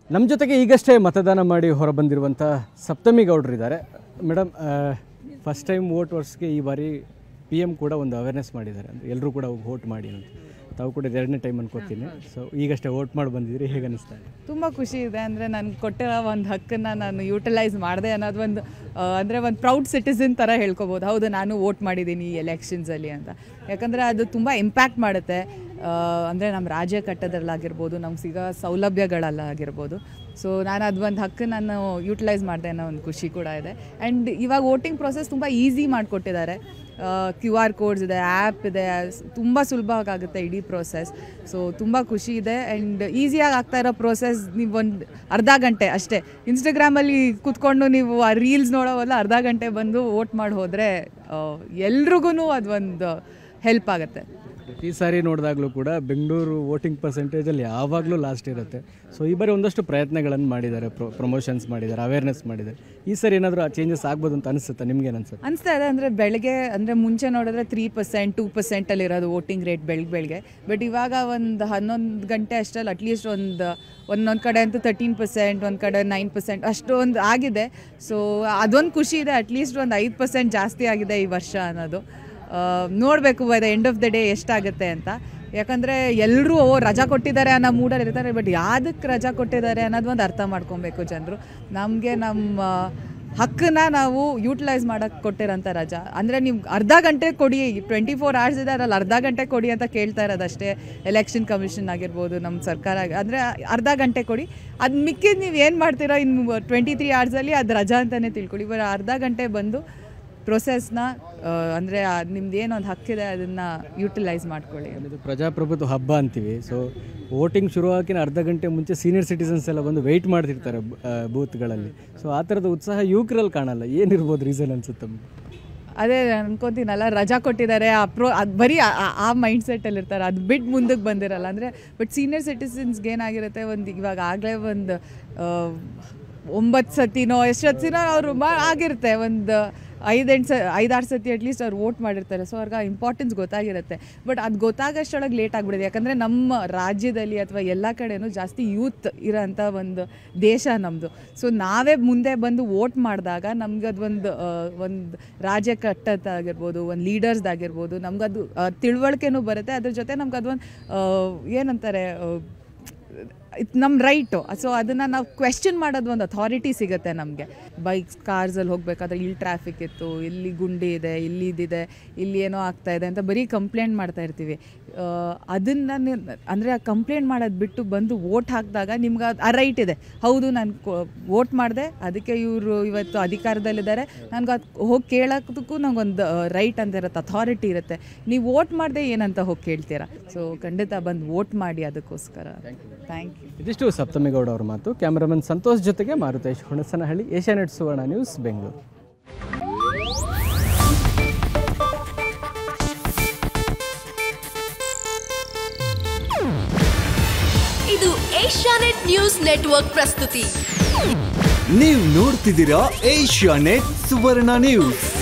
ನಮ್ಮ ಜೊತೆಗೆ ಈಗಷ್ಟೇ ಮತದಾನ ಮಾಡಿ ಹೊರಬಂದಿರುವಂಥ ಸಪ್ತಮಿ ಗೌಡರು ಇದ್ದಾರೆ. ಮೇಡಮ್, ಫಸ್ಟ್ ಟೈಮ್ ವೋಟರ್ಸ್ಗೆ ಈ ಬಾರಿ PM ಕೂಡ ಒಂದು ಅವೇರ್ನೆಸ್ ಮಾಡಿದ್ದಾರೆ, ಅಂದರೆ ಎಲ್ಲರೂ ಕೂಡ ವೋಟ್ ಮಾಡಿ ಅಂತ. ತಾವು ಕೂಡ ಎರಡನೇ ಟೈಮ್ ಅನ್ಕೋತೀನಿ. ಸೊ ಈಗಷ್ಟೇ ವೋಟ್ ಮಾಡಿ ಬಂದಿದ್ದೀರಿ, ಹೇಗೆ ಅನಿಸ್ತಾ ಇದೆ? ತುಂಬ ಖುಷಿ ಇದೆ. ಅಂದರೆ ನನಗೆ ಕೊಟ್ಟಿರೋ ಒಂದು ಹಕ್ಕನ್ನು ನಾನು ಯೂಟಿಲೈಸ್ ಮಾಡಿದೆ ಅನ್ನೋದು ಒಂದು ಅಂದರೆ ಒಂದು ಪ್ರೌಡ್ ಸಿಟಿಸನ್ ಥರ ಹೇಳ್ಕೊಬೋದು. ಹೌದು, ನಾನು ವೋಟ್ ಮಾಡಿದ್ದೀನಿ ಈ ಎಲೆಕ್ಷನ್ಸಲ್ಲಿ ಅಂತ. ಯಾಕಂದರೆ ಅದು ತುಂಬ ಇಂಪ್ಯಾಕ್ಟ್ ಮಾಡುತ್ತೆ. ಅಂದರೆ ನಮ್ಮ ರಾಜ್ಯ ಕಟ್ಟೋದ್ರಲ್ಲಾಗಿರ್ಬೋದು, ನಮ್ಗೆ ಸಿಗೋ ಸೌಲಭ್ಯಗಳಲ್ಲಾಗಿರ್ಬೋದು. ಸೊ ನಾನು ಅದು ಒಂದು ಹಕ್ಕು ನಾನು ಯೂಟಿಲೈಸ್ ಮಾಡಿದೆ ಅನ್ನೋ ಒಂದು ಖುಷಿ ಕೂಡ ಇದೆ. ಆ್ಯಂಡ್ ಇವಾಗ ವೋಟಿಂಗ್ ಪ್ರೊಸೆಸ್ ತುಂಬ ಈಸಿ ಮಾಡಿಕೊಟ್ಟಿದ್ದಾರೆ. QR ಕೋಡ್ಸ್ ಇದೆ, ಆ್ಯಪ್ ಇದೆ, ತುಂಬ ಸುಲಭವಾಗುತ್ತೆ ಇಡೀ ಪ್ರೋಸೆಸ್. ಸೊ ತುಂಬ ಖುಷಿ ಇದೆ. ಆ್ಯಂಡ್ ಈಸಿಯಾಗಿ ಆಗ್ತಾ ಇರೋ ಪ್ರೋಸೆಸ್. ನೀವು ಒಂದು ಅರ್ಧ ಗಂಟೆ ಅಷ್ಟೇ ಇನ್ಸ್ಟಾಗ್ರಾಮಲ್ಲಿ ಕೂತ್ಕೊಂಡು ನೀವು ಆ ರೀಲ್ಸ್ ನೋಡೋವಲ್ಲ, ಅರ್ಧ ಗಂಟೆ ಬಂದು ವೋಟ್ ಮಾಡಿ ಹೋದರೆ ಎಲ್ರಿಗೂ ಅದೊಂದು ಹೆಲ್ಪ್ ಆಗುತ್ತೆ. ಈ ಸಾರಿ ನೋಡಿದಾಗಲೂ ಕೂಡ ಬೆಂಗಳೂರು ವೋಟಿಂಗ್ ಪರ್ಸೆಂಟೇಜಲ್ಲಿ ಯಾವಾಗಲೂ ಲಾಸ್ಟ್ ಇರುತ್ತೆ. ಸೊ ಈ ಬಾರಿ ಒಂದಷ್ಟು ಪ್ರಯತ್ನಗಳನ್ನು ಮಾಡಿದ್ದಾರೆ, ಪ್ರಮೋಷನ್ಸ್ ಮಾಡಿದ್ದಾರೆ, ಅವೇರ್ನೆಸ್ ಮಾಡಿದ್ದಾರೆ. ಈ ಸಾರಿ ಏನಾದರೂ ಚೇಂಜಸ್ ಆಗ್ಬೋದು ಅಂತ ಅನಿಸುತ್ತಾ? ನಿಮ್ಗೆ ಅನಿಸುತ್ತೆ? ಅನಿಸ್ತಾ ಇದೆ. ಅಂದರೆ ಬೆಳಗ್ಗೆ ಅಂದರೆ ಮುಂಚೆ ನೋಡಿದ್ರೆ 3%, 2% ಇರೋದು ವೋಟಿಂಗ್ ರೇಟ್ ಬೆಳಗ್ಗೆ. ಬಟ್ ಇವಾಗ ಒಂದು 11 ಗಂಟೆ ಅಷ್ಟರಲ್ಲಿ ಅಟ್ಲೀಸ್ಟ್ ಒಂದೊಂದು ಕಡೆ ಅಂತೂ 13%, ಒಂದು ಕಡೆ 9% ಅಷ್ಟೊಂದು ಆಗಿದೆ. ಸೊ ಅದೊಂದು ಖುಷಿ ಇದೆ. ಅಟ್ಲೀಸ್ಟ್ ಒಂದು 5% ಜಾಸ್ತಿ ಆಗಿದೆ ಈ ವರ್ಷ ಅನ್ನೋದು. ನೋಡಬೇಕು by the end of the day ಎಷ್ಟಾಗುತ್ತೆ ಅಂತ. ಯಾಕಂದರೆ ಎಲ್ಲರೂ ರಜಾ ಕೊಟ್ಟಿದ್ದಾರೆ ಅನ್ನೋ ಮೂಡಲ್ಲಿ ಇರ್ತಾರೆ. ಬಟ್ ಯಾವುದಕ್ಕೆ ರಜಾ ಕೊಟ್ಟಿದ್ದಾರೆ ಅನ್ನೋದು ಒಂದು ಅರ್ಥ ಮಾಡ್ಕೊಬೇಕು ಜನರು. ನಮಗೆ ನಮ್ಮ ಹಕ್ಕನ್ನ ನಾವು ಯೂಟಿಲೈಸ್ ಮಾಡೋಕ್ಕೆ ಕೊಟ್ಟಿರೋಂಥ ರಜಾ. ಅಂದರೆ ನೀವು ಅರ್ಧ ಗಂಟೆ ಕೊಡಿ, 24 hours ಇದೆ, ಅದರಲ್ಲಿ ಅರ್ಧ ಗಂಟೆ ಕೊಡಿ ಅಂತ ಕೇಳ್ತಾ ಇರೋದಷ್ಟೇ. ಎಲೆಕ್ಷನ್ ಕಮಿಷನ್ ಆಗಿರ್ಬೋದು, ನಮ್ಮ ಸರ್ಕಾರ ಅಂದರೆ ಅರ್ಧ ಗಂಟೆ ಕೊಡಿ. ಅದು ಮಿಕ್ಕಿದ್ದು ನೀವು ಏನು ಮಾಡ್ತೀರೋ ಇನ್ನು 23 hours ಅದು ರಜಾ ಅಂತಲೇ ತಿಳ್ಕೊಳ್ಳಿ. ಬಟ್ ಅರ್ಧ ಗಂಟೆ ಬಂದು ಪ್ರೊಸೆಸ್ನ ಅಂದರೆ ನಿಮ್ದು ಏನೊಂದು ಹಕ್ಕಿದೆ ಅದನ್ನು ಯೂಟಿಲೈಸ್ ಮಾಡ್ಕೊಳ್ಳಿ. ಇದು ಪ್ರಜಾಪ್ರಭುತ್ವ ಹಬ್ಬ ಅಂತೀವಿ. ಸೊ ವೋಟಿಂಗ್ ಶುರುವಾಗಿನ ಅರ್ಧ ಗಂಟೆ ಮುಂಚೆ ಸೀನಿಯರ್ ಸಿಟಿಸನ್ಸ್ ಎಲ್ಲ ಬಂದು ವೆಯ್ಟ್ ಮಾಡ್ತಿರ್ತಾರೆ ಬೂತ್ಗಳಲ್ಲಿ. ಸೊ ಆ ಥರದ ಉತ್ಸಾಹ ಯುವಕರಲ್ಲಿ ಕಾಣಲ್ಲ. ಏನಿರ್ಬೋದು ರೀಸನ್ ಅನ್ಸುತ್ತೆ? ಅದೇ ಅನ್ಕೊತೀನಲ್ಲ, ರಜಾ ಕೊಟ್ಟಿದ್ದಾರೆ ಅದು ಬರೀ ಆ ಮೈಂಡ್ ಸೆಟ್ಟಲ್ಲಿ ಇರ್ತಾರೆ. ಅದು ಬಿಟ್ಟು ಮುಂದಕ್ಕೆ ಬಂದಿರಲ್ಲ. ಅಂದರೆ ಬಟ್ ಸೀನಿಯರ್ ಸಿಟಿಸನ್ಸ್ಗೆ ಏನಾಗಿರುತ್ತೆ, ಒಂದು ಇವಾಗ ಆಗಲೇ ಒಂದು 9 ಸತಿನೋ ಎಷ್ಟು ಸತಿನೋ ಅವರು ಆಗಿರುತ್ತೆ, ಒಂದು 5-6 ಸತಿ ಅಟ್ಲೀಸ್ಟ್ ಅವ್ರು ವೋಟ್ ಮಾಡಿರ್ತಾರೆ. ಸೊ ಅವ್ರಿಗೆ ಇಂಪಾರ್ಟೆನ್ಸ್ ಗೊತ್ತಾಗಿರುತ್ತೆ. ಬಟ್ ಅದು ಗೊತ್ತಾಗೋಷ್ಟೊಳಗೆ ಲೇಟ್ ಆಗಿಬಿಡಿದೆ. ಯಾಕಂದರೆ ನಮ್ಮ ರಾಜ್ಯದಲ್ಲಿ ಅಥವಾ ಎಲ್ಲ ಕಡೆಯೂ ಜಾಸ್ತಿ ಯೂತ್ ಇರೋಂಥ ಒಂದು ದೇಶ ನಮ್ಮದು. ಸೊ ನಾವೇ ಮುಂದೆ ಬಂದು ವೋಟ್ ಮಾಡಿದಾಗ ನಮ್ಗೆ ಅದು ಒಂದು ರಾಜ್ಯ ಕಟ್ಟೋದಾಗಿರ್ಬೋದು, ಒಂದು ಲೀಡರ್ಸ್ದಾಗಿರ್ಬೋದು, ನಮ್ಗದು ತಿಳುವಳಿಕೆನೂ ಬರುತ್ತೆ. ಅದ್ರ ಜೊತೆ ನಮ್ಗೆ ಅದೊಂದು ಏನಂತಾರೆ, ನಮ್ಮ ರೈಟು. ಸೊ ಅದನ್ನು ನಾವು ಕ್ವೆಶ್ಚನ್ ಮಾಡೋದು ಒಂದು ಅಥಾರಿಟಿ ಸಿಗುತ್ತೆ ನಮಗೆ. ಬೈಕ್ಸ್ ಕಾರ್ಸಲ್ಲಿ ಹೋಗಬೇಕಾದ್ರೆ ಇಲ್ಲಿ ಟ್ರಾಫಿಕ್ ಇತ್ತು, ಇಲ್ಲಿ ಗುಂಡಿ ಇದೆ, ಇಲ್ಲಿ ಇದಿದೆ, ಇಲ್ಲಿ ಏನೋ ಆಗ್ತಾಯಿದೆ ಅಂತ ಬರೀ ಕಂಪ್ಲೇಂಟ್ ಮಾಡ್ತಾ ಇರ್ತೀವಿ. ಅದನ್ನು ಅಂದರೆ ಆ ಕಂಪ್ಲೇಂಟ್ ಮಾಡೋದು ಬಿಟ್ಟು ಬಂದು ವೋಟ್ ಹಾಕಿದಾಗ ನಿಮ್ಗೆ ಆ ರೈಟ್ ಇದೆ. ಹೌದು, ನಾನು ವೋಟ್ ಮಾಡಿದೆ, ಅದಕ್ಕೆ ಇವರು ಇವತ್ತು ಅಧಿಕಾರದಲ್ಲಿದ್ದಾರೆ, ನನಗೆ ಅದು ಹೋಗಿ ಕೇಳೋದಕ್ಕೂ ನಂಗೊಂದು ರೈಟ್ ಅಂತ ಇರುತ್ತೆ, ಅಥಾರಿಟಿ ಇರುತ್ತೆ. ನೀವು ವೋಟ್ ಮಾಡಿದೆ ಏನಂತ ಹೋಗಿ ಕೇಳ್ತೀರಾ? ಸೊ ಖಂಡಿತ ಬಂದು ವೋಟ್ ಮಾಡಿ. ಅದಕ್ಕೋಸ್ಕರ ಥ್ಯಾಂಕ್ ಯು. ಇದಿಷ್ಟು ಸಪ್ತಮಿ ಗೌಡ ಅವರ ಮಾತು. ಕ್ಯಾಮರಾಮನ್ ಸಂತೋಷ್ ಜೊತೆಗೆ ಮಾರುತೇಶ್ ಹುಣಸನಹಳ್ಳಿ, ಏಷ್ಯಾನೆಟ್ ಸುವರ್ಣ ನ್ಯೂಸ್, ಬೆಂಗಳೂರು. ಇದು ಏಷ್ಯಾನೆಟ್ ನ್ಯೂಸ್ ನೆಟ್ವರ್ಕ್ ಪ್ರಸ್ತುತಿ. ನೀವು ನೋಡ್ತಿದ್ದೀರಾ ಏಷ್ಯಾನೆಟ್ ಸುವರ್ಣ ನ್ಯೂಸ್.